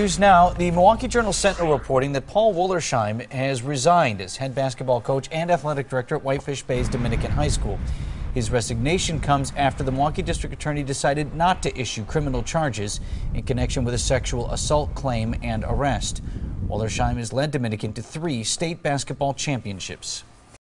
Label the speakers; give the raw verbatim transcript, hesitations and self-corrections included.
Speaker 1: News now. The Milwaukee Journal-Sentinel reporting that Paul Wollersheim has resigned as head basketball coach and athletic director at Whitefish Bay's Dominican High School. His resignation comes after the Milwaukee District Attorney decided not to issue criminal charges in connection with a sexual assault claim and arrest. Wollersheim has led Dominican to three state basketball championships.